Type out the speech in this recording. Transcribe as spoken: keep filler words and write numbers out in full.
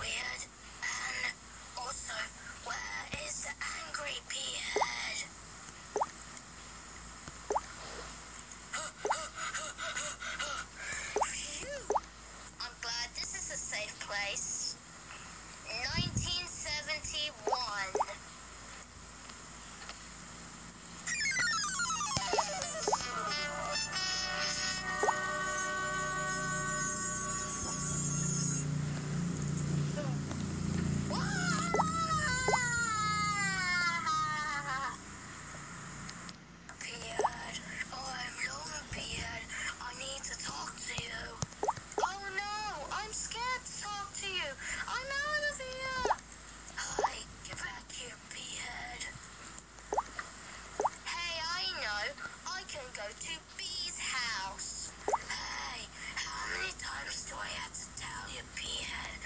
weird. And also, where is the angry P-head? Phew! I'm glad this is a safe place. nineteen seventy-one. Beard, I'm Longbeard. I need to talk to you. Oh no, I'm scared to talk to you. I'm out of here. Hi, get back here, Beard. Hey, I know. I can go to Bee's house. Hey, how many times do I have to tell you, Beard?